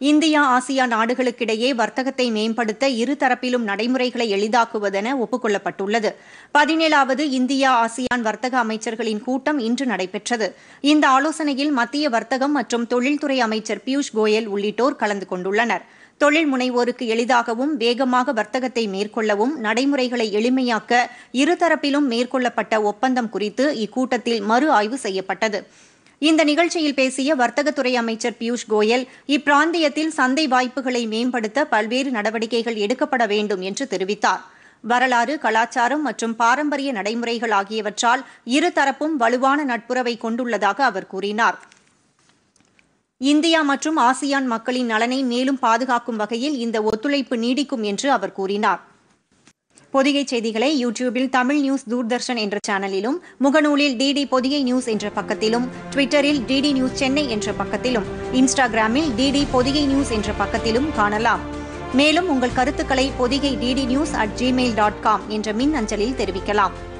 India ASEAN நாடுகளுக்கிடையே வர்த்தகத்தை மேம்படுத்த இருதரப்பிலும் நடைமுறைகளை எளிதாக்குவதென ஒப்புக் கொள்ளப்பட்டுள்ளது. 17வது இந்தியா ஆசியான் வர்த்தக அமைச்சர்களின் கூட்டம் இன்று நடைபெற்றது. இந்த ஆலோசனையில் மத்திய வர்த்தகம் மற்றும் தொழில்துறை அமைச்சர் பியூஷ் கோயல் உள்ளிட்டோர் கலந்து கொண்டுள்ளனர். தொழில் முனைவோருக்கு எளிதாகவும் வேகமாக வர்த்தகத்தை மேற்கொள்ளவும் நடைமுறைகளை எளிமையாக்க இருதரப்பிலும் மேற்கொள்ளப்பட்ட ஒப்பந்தம் குறித்து இக்கூட்டத்தில் மறு ஆய்வு செய்யப்பட்டது. இந்த நிகழ்ச்சியில் பேசிய வர்த்தகத்துறை அமைச்சர் பியூஷ் கோயல், இப்பிராந்தியத்தில் சந்தை வாய்ப்புகளை மேம்படுத்த பல்வேறு நடவடிக்கைகள் எடுக்கப்பட வேண்டும் என்று தெரிவித்தார். வரலாறு, கலாச்சாரம் மற்றும் பாரம்பரிய நடைமுறைகள் ஆகியவற்றால் இருதரப்பும் வலுவான நட்புறவை கொண்டுள்ளதாக அவர் கூறினார். இந்தியா மற்றும் ஆசியான் மக்களின் நலனை மேலும் பாதுகாக்கும் வகையில் இந்த ஒத்துழைப்பு நீடிக்கும் என்று அவர் கூறினார். பொதிகை செய்திகளை யூடியூபில் தமிழ் நியூஸ் தூர்தர்ஷன் என்ற சேனலிலும், முகநூலில் டிடி பொதிகை நியூஸ் என்ற பக்கத்திலும், ட்விட்டரில் டிடி நியூஸ் சென்னை என்ற பக்கத்திலும், இன்ஸ்டாகிராமில் டிடி பொதிகை நியூஸ் என்ற பக்கத்திலும் காணலாம். மேலும் உங்கள் கருத்துக்களை பொதிகை ddnews@gmail.com என்ற மின் அஞ்சலில் தெரிவிக்கலாம்.